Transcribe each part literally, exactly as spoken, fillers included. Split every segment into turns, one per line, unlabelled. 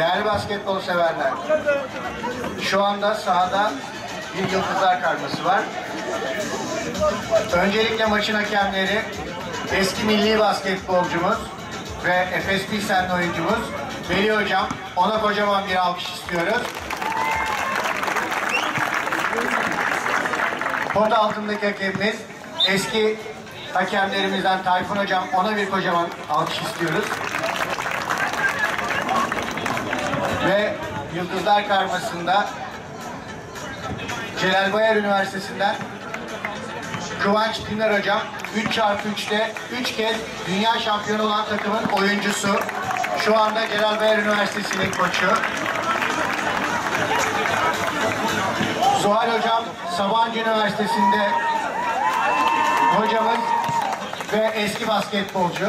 Değerli basketbol severler, şu anda sahada bir yıldızlar karması var. Öncelikle maçın hakemleri eski milli basketbolcumuz ve Efes Pilsen'li oyuncumuz Veli Hocam. Ona kocaman bir alkış istiyoruz. Pot altındaki hakemimiz eski hakemlerimizden Tayfun Hocam. Ona bir kocaman alkış istiyoruz. Ve Yıldızlar Karması'nda Celal Bayar Üniversitesi'nden Kıvanç Dinler Hocam üç çarpı üçte üç kez dünya şampiyonu olan takımın oyuncusu. Şu anda Celal Bayar Üniversitesi'nin koçu. Zuhal Hocam Sabancı Üniversitesi'nde hocamız ve eski basketbolcu.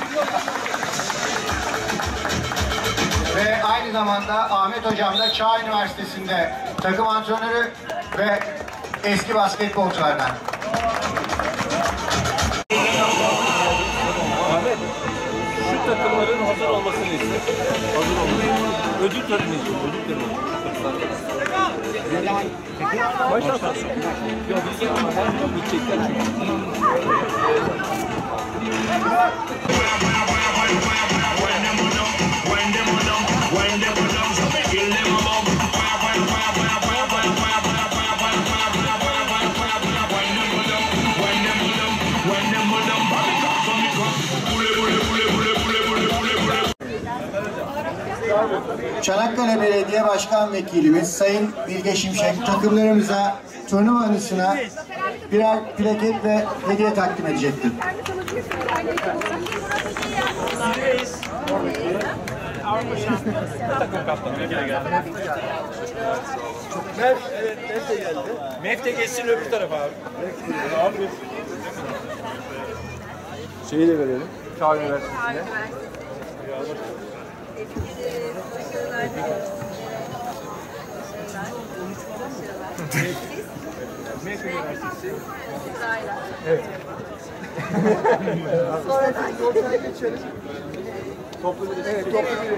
Ve aynı zamanda Ahmet Hocam da Çağ Üniversitesi'nde takım antrenörü ve eski basketbolculardan.
Ahmet, şu takımların hazır olmasını istiyor. Hazır olmasını. Ödül töreni istiyor. Ödül töreni. Baştan sonra. Yok, biz yapmadan gidecekler çünkü.
Çanakkale Belediye Başkan Vekilimiz Sayın Bilge Şimşek takımlarımıza turnuva anısına birer plaket ve hediye takdim edecektir.
Mev, evet, Mev de geldi. Mev de geçsin öbür tarafa abi. Abi. Şeyi de verelim. Çağ Üniversitesi'ne. Mev Üniversitesi. Evet. Sonra ortaya geçelim. Toplu bir evet, toplu bir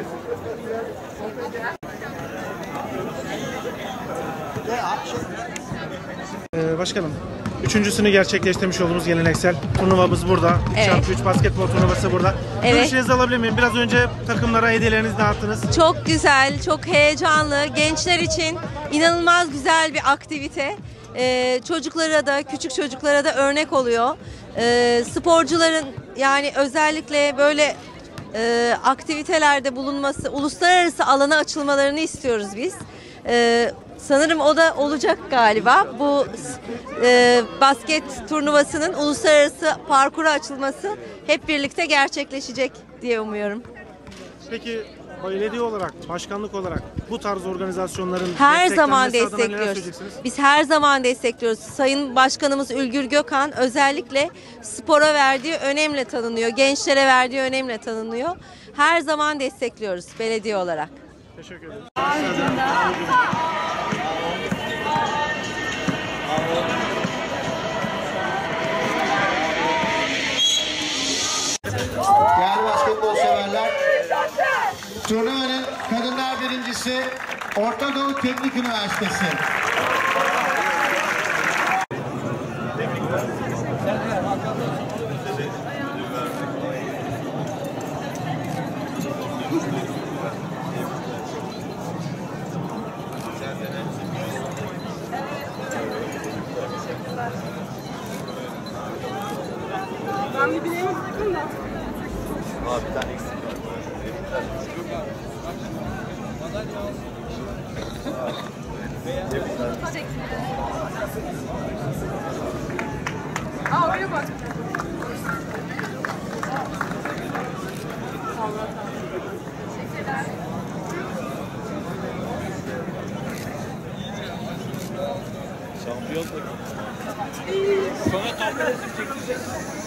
Ee, Başkanım, üçüncüsünü gerçekleştirmiş olduğumuz geleneksel turnuvamız burada. üç çarpı üç basketbol turnuvası burada.
Evet.
Görüşlerinizi alabilir miyim? Biraz önce takımlara hediyelerinizi dağıttınız.
Çok güzel, çok heyecanlı. Gençler için inanılmaz güzel bir aktivite. Ee, çocuklara da, küçük çocuklara da örnek oluyor. Ee, sporcuların yani özellikle böyle e, aktivitelerde bulunması, uluslararası alana açılmalarını istiyoruz biz. Ee, sanırım o da olacak galiba. Bu e, basket turnuvasının uluslararası parkura açılması hep birlikte gerçekleşecek diye umuyorum.
Peki belediye olarak, başkanlık olarak bu tarz organizasyonların
her zaman
desteklenmesi adına neler
destekliyoruz.
söyleyeceksiniz?
Biz her zaman destekliyoruz. Sayın Başkanımız Ülgür Gökhan özellikle spora verdiği önemle tanınıyor. Gençlere verdiği önemle tanınıyor. Her zaman destekliyoruz belediye olarak.
Teşekkür ederim.
Değerli basketbol severler, turnuvanın kadınlar birincisi Orta Doğu Teknik Üniversitesi.
Ben bir bileğimi takayım da.
Abi bir tane eksik var.
Aa oraya bak. Teşekkürler.
Şampiyon takım. Sonra topla resim çekeceğiz.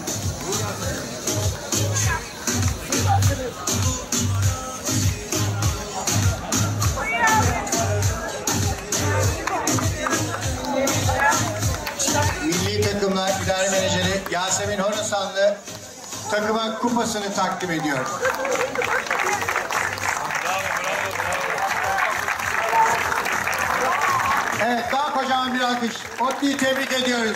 Milli Takımlar İdare Menajeri Yasemin Horasanlı takıma kupasını takdim ediyor.
Bravo, bravo, bravo.
Evet, daha kocaman bir alkış. Otti'yi tebrik ediyoruz.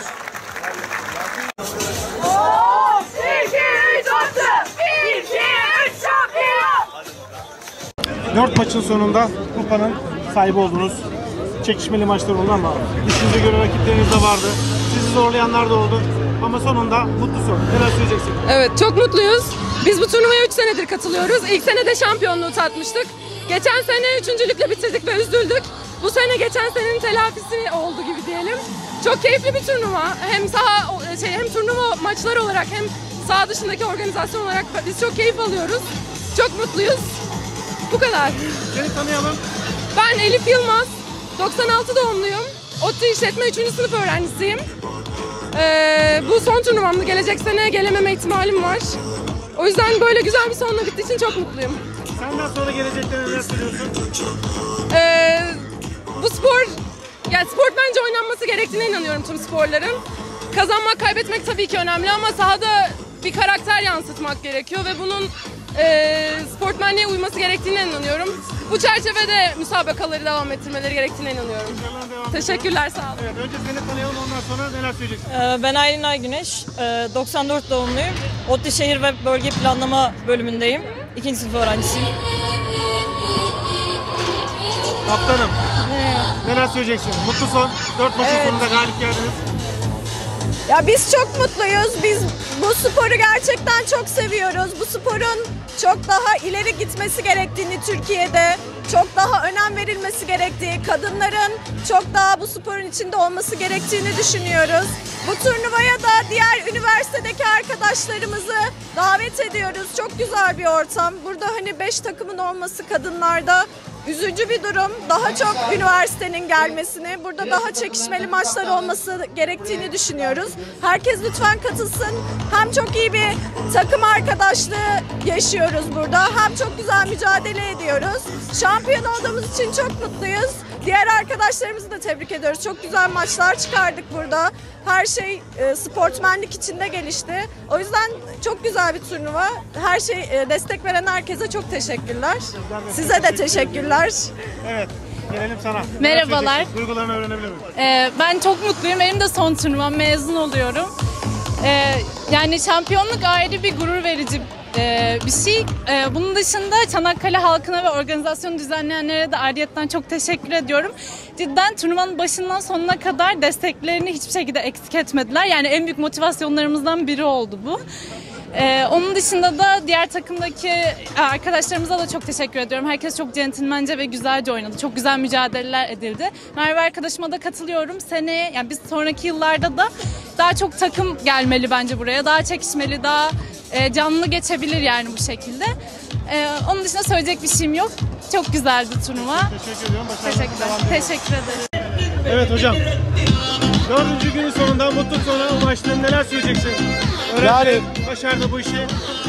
Dört maçın sonunda kupanın sahibi oldunuz. Çekişmeli maçlar oldu ama işinize göre rakipleriniz de vardı. Sizi zorlayanlar da oldu. Ama sonunda mutlusun. Neler söyleyeceksin?
Evet, çok mutluyuz. Biz bu turnuvaya üç senedir katılıyoruz. İlk sene de şampiyonluğu tatmıştık. Geçen sene üçüncülükle bitirdik ve üzüldük. Bu sene geçen senenin telafisi oldu gibi diyelim. Çok keyifli bir turnuva. Hem saha şey hem turnuva maçlar olarak hem saha dışındaki organizasyon olarak biz çok keyif alıyoruz. Çok mutluyuz. Bu kadar.
Seni tanıyalım.
Ben Elif Yılmaz. doksan altı doğumluyum. ODTÜ İşletme üçüncü sınıf öğrencisiyim. Ee, bu son turnuvamda, gelecek sene gelememe ihtimalim var. O yüzden böyle güzel bir sonla bittiği için çok mutluyum.
Senden sonra gelecekte neler söylüyorsun?
Ee, bu spor, yani spor bence oynanması gerektiğine inanıyorum tüm sporların. Kazanmak, kaybetmek tabii ki önemli ama sahada bir karakter yansıtmak gerekiyor ve bunun e, sportmenliğe uyması gerektiğine inanıyorum. Bu çerçevede müsabakaları devam ettirmeleri gerektiğine inanıyorum.
Devam
Teşekkürler, sağ olun.
Evet, önce seni tanıyalım, ondan sonra neler söyleyeceksin?
Ee, Ben Aylin Aygüneş, Ee, doksan dört doğumluyum. ODTÜ Şehir ve Bölge Planlama bölümündeyim. İkinci sınıf öğrencisiyim.
Kaptanım, neler söyleyeceksin? Mutlu son. Dört maçın
Evet.
sonunda galip geldiniz.
Ya biz çok mutluyuz. Biz bu sporu gerçekten çok seviyoruz. Bu sporun çok daha ileri gitmesi gerektiğini Türkiye'de, çok daha önem verilmesi gerektiği, kadınların çok daha bu sporun içinde olması gerektiğini düşünüyoruz. Bu turnuvaya da diğer üniversitedeki arkadaşlarımızı davet ediyoruz. Çok güzel bir ortam. Burada hani beş takımın olması kadınlarda üzücü bir durum. Daha çok üniversitenin gelmesini, burada daha çekişmeli maçlar olması gerektiğini düşünüyoruz. Herkes lütfen katılsın. Hem çok iyi bir takım arkadaşlığı yaşıyoruz burada, hem çok güzel mücadele ediyoruz. Şampiyon olduğumuz için çok mutluyuz. Diğer arkadaşlarımızı da tebrik ediyoruz. Çok güzel maçlar çıkardık burada. Her şey e, sportmenlik içinde gelişti. O yüzden çok güzel bir turnuva. Her şey e, destek veren herkese çok teşekkürler. Size de teşekkürler.
Evet, gelelim sana. Neler
Merhabalar.
söyleyeceksin? Duygularını öğrenebilir miyim?
Ee, ben çok mutluyum. Benim de son turnuvam, mezun oluyorum. Ee, yani şampiyonluk ayrı bir gurur verici e, bir şey. Ee, bunun dışında Çanakkale halkına ve organizasyonu düzenleyenlere de ayrıyetten çok teşekkür ediyorum. Cidden turnuvanın başından sonuna kadar desteklerini hiçbir şekilde eksik etmediler. Yani en büyük motivasyonlarımızdan biri oldu bu. Ee, onun dışında da diğer takımdaki arkadaşlarımıza da çok teşekkür ediyorum. Herkes çok centilmence ve güzelce oynadı. Çok güzel mücadeleler edildi. Merve arkadaşıma da katılıyorum. Seneye, yani biz sonraki yıllarda da daha çok takım gelmeli bence buraya. Daha çekişmeli, daha e, canlı geçebilir yani bu şekilde. Ee, onun dışında söyleyecek bir şeyim yok. Çok güzeldi turnuva.
Teşekkür ediyorum. Başarılar.
Teşekkürler.
Devam ediyoruz.
Teşekkür ederim.
Evet hocam. Dördüncü günün sonunda mutlu sona ulaştın. Neler söyleyeceksin? Öğrenci
Yani-
başardı bu işi.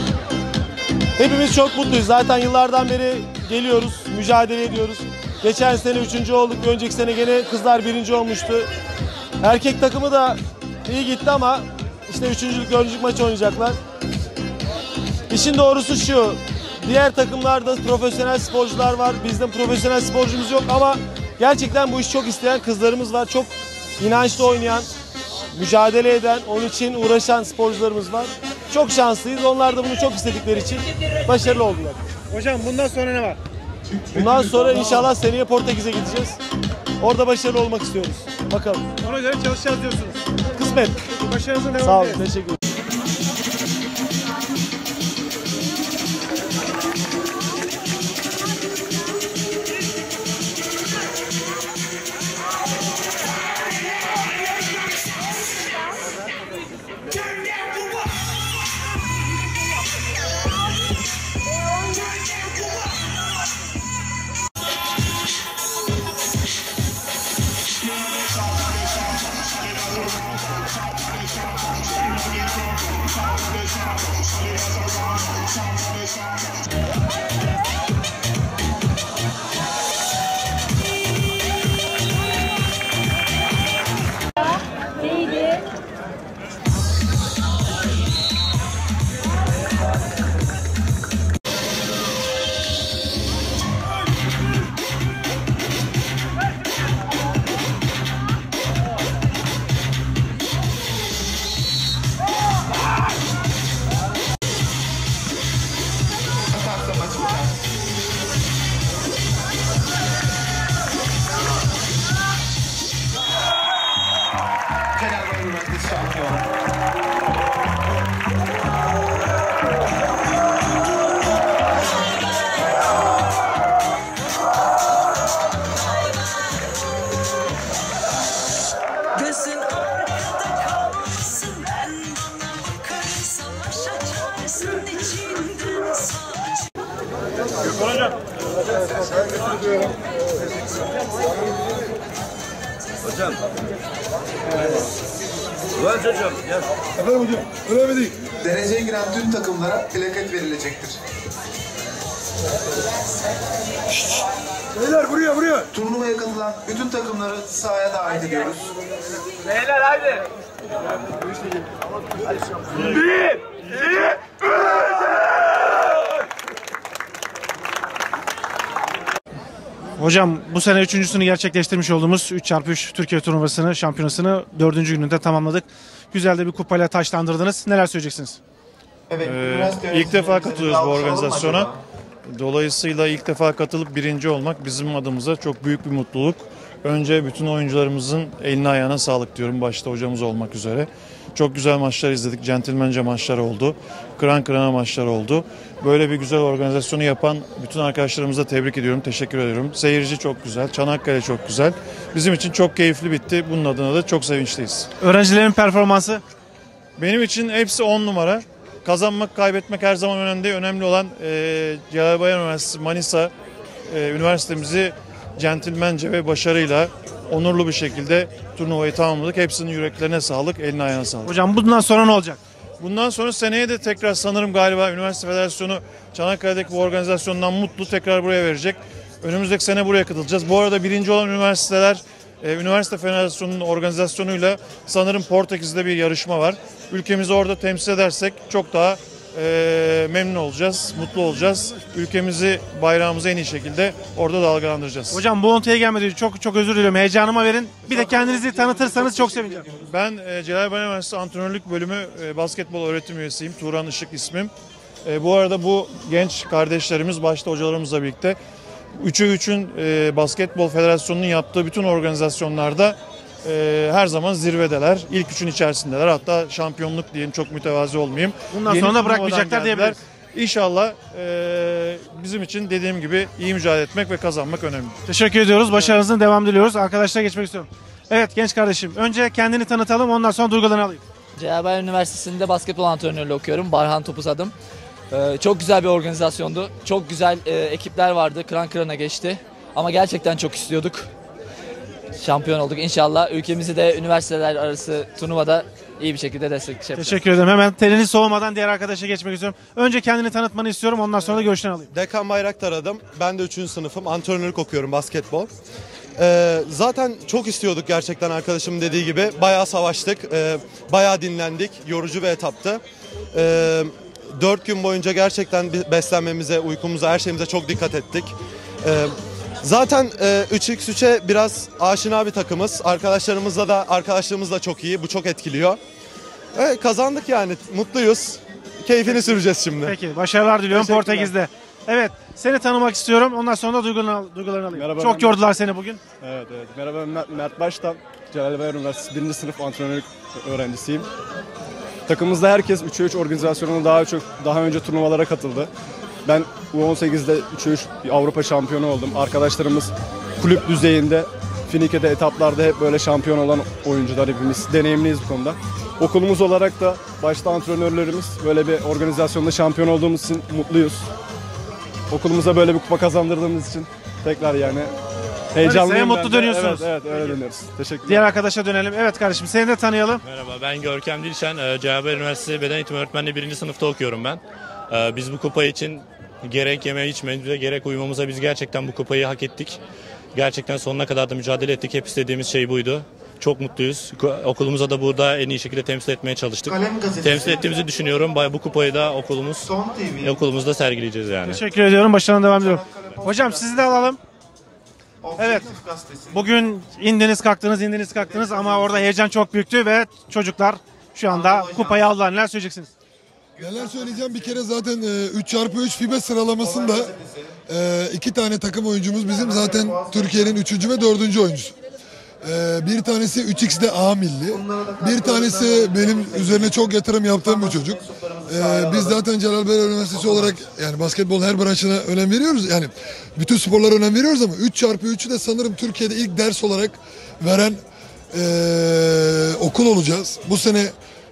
Hepimiz çok mutluyuz. Zaten yıllardan beri geliyoruz, mücadele ediyoruz. Geçen sene üçüncü olduk, bir önceki sene gene kızlar birinci olmuştu. Erkek takımı da iyi gitti ama işte üçüncülük, dördüncülük maçı oynayacaklar. İşin doğrusu şu, diğer takımlarda profesyonel sporcular var, bizde profesyonel sporcumuz yok ama gerçekten bu işi çok isteyen kızlarımız var. Çok inançlı oynayan, mücadele eden, onun için uğraşan sporcularımız var. Çok şanslıyız. Onlar da bunu çok istedikleri için başarılı oldular.
Hocam bundan sonra ne var?
Bundan sonra inşallah seneye Portekiz'e gideceğiz. Orada başarılı olmak istiyoruz. Bakalım.
Ona göre çalışacağız diyorsunuz.
Kısmet.
Başarınızın devamı.
Sağ olun.
dilerim.
Teşekkür ederim.
Thank you.
Hocam. Kıvanç hocam gel.
Efendim hocam, önemli değil.
Dereceye giren tüm takımlara plaket verilecektir.
Beyler buraya, buraya.
Turnuvaya katılan bütün takımları sahaya davet ediyoruz.
Beyler haydi. Bir, iki, üç.
Hocam bu sene üçüncüsünü gerçekleştirmiş olduğumuz üç çarpı üç Türkiye turnuvasını, şampiyonasını dördüncü gününde tamamladık. Güzel de bir kupayla taçlandırdınız. Neler söyleyeceksiniz?
Evet,
Ee, ilk defa katılıyoruz bu organizasyona. Dolayısıyla ilk defa katılıp birinci olmak bizim adımıza çok büyük bir mutluluk. Önce bütün oyuncularımızın eline ayağına sağlık diyorum, başta hocamız olmak üzere. Çok güzel maçlar izledik, centilmence maçlar oldu, kıran kırana maçlar oldu. Böyle bir güzel organizasyonu yapan bütün arkadaşlarımıza tebrik ediyorum, teşekkür ediyorum. Seyirci çok güzel, Çanakkale çok güzel. Bizim için çok keyifli bitti, bunun adına da çok sevinçliyiz.
Öğrencilerin performansı?
Benim için hepsi on numara. Kazanmak, kaybetmek her zaman önemli değil. Önemli olan e, Celal Bayar Üniversitesi Manisa e, üniversitemizi centilmence ve başarıyla onurlu bir şekilde turnuvayı tamamladık. Hepsinin yüreklerine sağlık, eline ayağına sağlık.
Hocam bundan sonra ne olacak?
Bundan sonra seneye de tekrar sanırım galiba Üniversite Federasyonu Çanakkale'deki bu organizasyondan mutlu tekrar buraya verecek. Önümüzdeki sene buraya katılacağız. Bu arada birinci olan üniversiteler e, Üniversite Federasyonu'nun organizasyonuyla sanırım Portekiz'de bir yarışma var. Ülkemizi orada temsil edersek çok daha e, memnun olacağız, mutlu olacağız. Ülkemizi, bayrağımızı en iyi şekilde orada dalgalandıracağız.
Hocam bu ontaya gelmeden çok çok özür diliyorum. Heyecanıma verin. Bir de kendinizi tanıtırsanız çok sevinirim.
Ben e, Celal Bayar Üniversitesi Antrenörlük Bölümü e, basketbol öğretim üyesiyim. Turan Işık ismim. E, bu arada bu genç kardeşlerimiz başta hocalarımızla birlikte üçe üçün e, Basketbol Federasyonu'nun yaptığı bütün organizasyonlarda e, her zaman zirvedeler. İlk üçün içerisindeler. Hatta şampiyonluk diyeyim, çok mütevazi olmayayım.
Bundan
Yeni
sonra da
turnuvadan
bırakmayacaklar
geldiler.
diyebiliriz.
İnşallah e, bizim için dediğim gibi iyi mücadele etmek ve kazanmak önemli.
Teşekkür ediyoruz. Başarınızın devam diliyoruz. Arkadaşlar geçmek istiyorum. Evet genç kardeşim. Önce kendini tanıtalım, ondan sonra duygularını alayım.
Celal Bayar Üniversitesi'nde basketbol antrenörlüğü okuyorum. Barhan Topuz adım. Ee, çok güzel bir organizasyondu. Çok güzel e, ekipler vardı. Kıran kırana geçti. Ama gerçekten çok istiyorduk. Şampiyon olduk. İnşallah ülkemizi de üniversiteler arası turnuvada iyi bir şekilde destekleyeceğiz.
Teşekkür ederim. Hemen telini soğumadan diğer arkadaşa geçmek istiyorum. Önce kendini tanıtmanı istiyorum. Ondan sonra da görüşlerini alayım.
Dekan Bayraktar adım. Ben de üçüncü sınıfım. Antrenörlük okuyorum, basketbol. Ee, zaten çok istiyorduk gerçekten, arkadaşımın dediği gibi. Bayağı savaştık, e, bayağı dinlendik. Yorucu bir etaptı. Ee, dört gün boyunca gerçekten beslenmemize, uykumuza, her şeyimize çok dikkat ettik. Ee, zaten e, üç kere üçe biraz aşina bir takımız. Arkadaşlarımızla da, arkadaşlığımız da çok iyi. Bu çok etkiliyor. Evet, kazandık yani. Mutluyuz. Keyfini süreceğiz şimdi.
Peki, başarılar diliyorum Portekiz'de. Evet, seni tanımak istiyorum. Ondan sonra da duygularını, duygularını alayım.
Merhaba,
çok
ben...
yordular seni bugün.
Evet, evet. Merhaba, ben Mert, Mert Baştan. Celal Bayar Üniversitesi birinci sınıf antrenörlük öğrencisiyim. Takımımızda herkes üçe üç organizasyonuna daha çok daha önce turnuvalara katıldı. Ben U on sekizde üçe üç Avrupa şampiyonu oldum. Arkadaşlarımız kulüp düzeyinde, Finike'de etaplarda hep böyle şampiyon olan oyuncular, hepimiz deneyimliyiz bu konuda. Okulumuz olarak da başta antrenörlerimiz böyle bir organizasyonda şampiyon olduğumuz için mutluyuz. Okulumuza böyle bir kupa kazandırdığımız için tekrar yani heyecanlıyım.
Mutlu dönüyorsunuz.
Evet, evet öyle dönüyoruz. Teşekkürler.
Diğer arkadaşa dönelim. Evet kardeşim, seni de tanıyalım.
Merhaba, ben Görkem Dilşen. Celal Bayar Üniversitesi Beden Eğitimi Öğretmenliği birinci sınıfta okuyorum ben. Biz bu kupayı için gerek yeme içmemize gerek uyumamıza biz gerçekten bu kupayı hak ettik. Gerçekten sonuna kadar da mücadele ettik. Hep istediğimiz şey buydu. Çok mutluyuz. Okulumuza da burada en iyi şekilde temsil etmeye çalıştık. Temsil ettiğimizi düşünüyorum. Bu kupayı da okulumuz okulumuzda sergileyeceğiz yani.
Teşekkür ediyorum. Başarılarına devam ediyorum. Hocam sizi de alalım. Evet. Bugün indiniz kalktınız, indiniz kalktınız ama orada heyecan çok büyüktü ve çocuklar şu anda kupayı aldılar. Neler söyleyeceksiniz?
Neler söyleyeceğim, bir kere zaten üç çarpı üç FIBA sıralamasında iki tane takım oyuncumuz bizim zaten Türkiye'nin üçüncü ve dördüncü oyuncusu. Bir tanesi üç x'de A milli, bir tanesi benim üzerine çok yatırım yaptığım bir çocuk. Biz zaten Celal Bayar Üniversitesi olarak yani basketbol her branşına önem veriyoruz. Yani bütün sporlara önem veriyoruz ama üç çarpı üçü de sanırım Türkiye'de ilk ders olarak veren ee, okul olacağız. Bu sene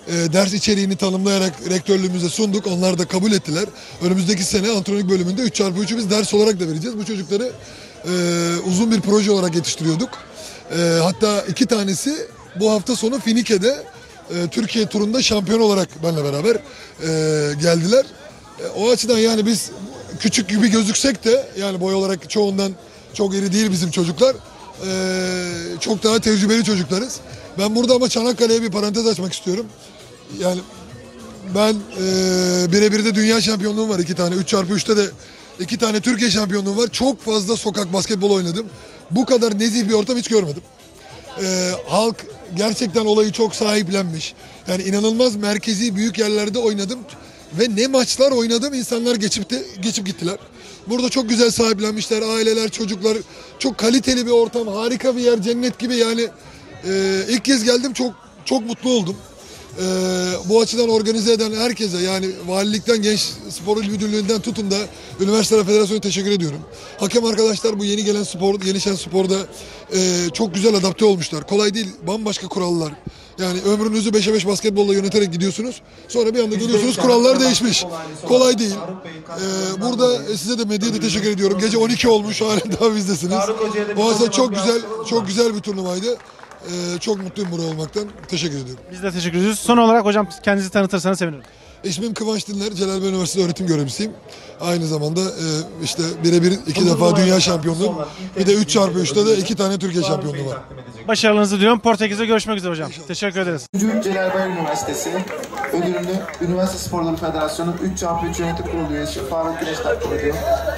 e, ders içeriğini tanımlayarak rektörlüğümüze sunduk. Onlar da kabul ettiler. Önümüzdeki sene antrenörlük bölümünde üç çarpı üçü biz ders olarak da vereceğiz. Bu çocukları e, uzun bir proje olarak yetiştiriyorduk. E, hatta iki tanesi bu hafta sonu Finike'de e, Türkiye turunda şampiyon olarak benimle beraber e, geldiler. E, o açıdan yani biz küçük gibi gözüksek de yani boy olarak çoğundan çok iri değil bizim çocuklar. Ee, çok daha tecrübeli çocuklarız. Ben burada ama Çanakkale'ye bir parantez açmak istiyorum. Yani ben e, birebir de dünya şampiyonluğum var iki tane. üç çarpı üçte de iki tane Türkiye şampiyonluğum var. Çok fazla sokak basketbol oynadım. Bu kadar nezih bir ortam hiç görmedim. Ee, halk gerçekten olayı çok sahiplenmiş. Yani inanılmaz merkezi büyük yerlerde oynadım. Ve ne maçlar oynadım, insanlar geçip de geçip gittiler. Burada çok güzel sahiplenmişler, aileler, çocuklar. Çok kaliteli bir ortam, harika bir yer, cennet gibi yani. E, ilk kez geldim, çok çok mutlu oldum. E, bu açıdan organize eden herkese yani valilikten, genç spor il müdürlüğünden tutun da üniversiteler federasyonu teşekkür ediyorum. Hakem arkadaşlar bu yeni gelen spor, Yenişen Spor'da e, çok güzel adapte olmuşlar. Kolay değil, bambaşka kurallar. Yani ömrünüzü beşe beş basketbolla yöneterek gidiyorsunuz. Sonra bir anda geliyorsunuz, kurallar değişmiş. Kolay değil. Ee, burada size de medyaya da teşekkür ediyorum. Gece on iki olmuş, halen daha bizdesiniz. O aslında çok güzel, çok güzel bir turnuvaydı. Ee, çok mutluyum burada olmaktan. Teşekkür ediyorum.
Biz de teşekkür ediyoruz. Son olarak hocam kendinizi tanıtırsanız sevinirim.
İsmim Kıvanç Dinler, Celalbey Üniversitesi öğretim görevlisiyim. Aynı zamanda e, işte birebir iki defa dünya şampiyonluğum, bir de üç çarpı üçte de iki tane Türkiye şampiyonluğu var.
Başarılarınızı diliyorum. Portekiz'de görüşmek üzere hocam. Teşekkür ederiz.
Celalbey Üniversitesi ödülünü Üniversite Sporları Federasyonu üç çarpı üç Yönetim Kurulu üyesi Faruk Güneş takdim ediyor.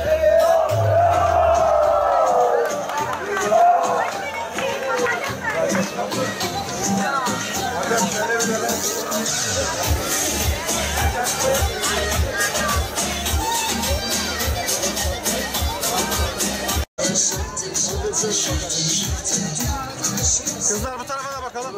Kızlar bu tarafa da bakalım.